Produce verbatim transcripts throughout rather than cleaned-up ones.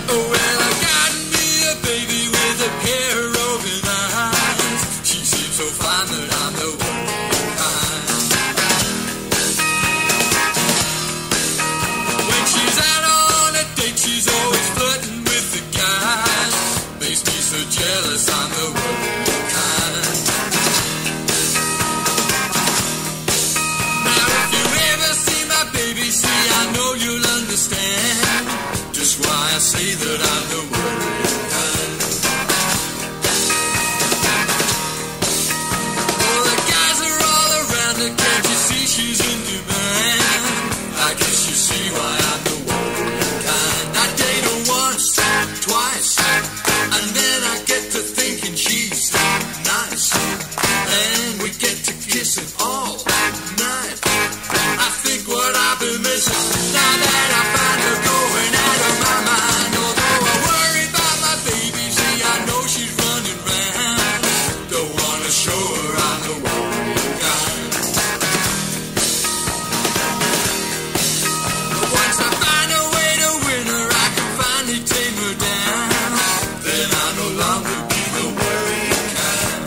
Oh, well, I got me a baby with a pair of roving eyes. She seems so fine that I'm the worrying kind. When she's out on a date, she's always flirting with the guys. Makes me so jealous, I'm the worrying kind. Now, if you ever see my baby, see, I know you'll understand just why I say that I'm the worrying kind. Oh, the guys are all around her, can't you see she's in demand? I guess you see why I'm the worrying kind. I date her once, twice, and then I get to thinking she's nice, and we get to kissing all night. I think what I've been missing, now that I find her going out of my mind. Although I worry about my baby, see, I know she's running round. Don't wanna show her I'm the worrying kind. But once I find a way to win her, I can finally tame her down. Then I'll no longer be the worrying kind.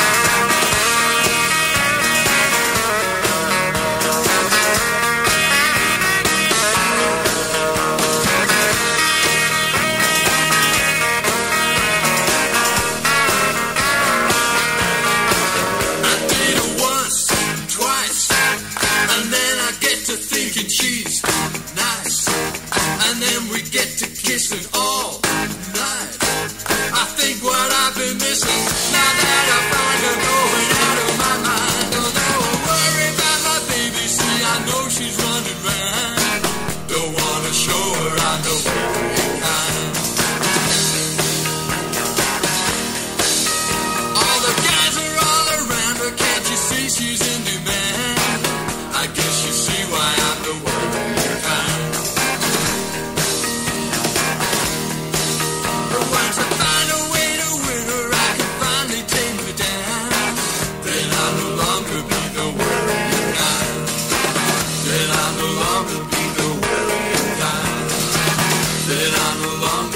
I date her once, twice, and then I get to thinking she's nice, and then we get to kissing all night. I think what I've been missing, now that I find her going out of my mind. Although I worry about my baby, see, I know she's running round. Don't wanna show her I'm the worrying kind. All the guys are all around her, can't you see she's in demand? I guess you see why I'm the worrying kind. But once I find a way to win her, I can finally tame her down. Then I'll no longer be the worrying kind. Then I'll no longer be the worrying kind. Then I'll no longer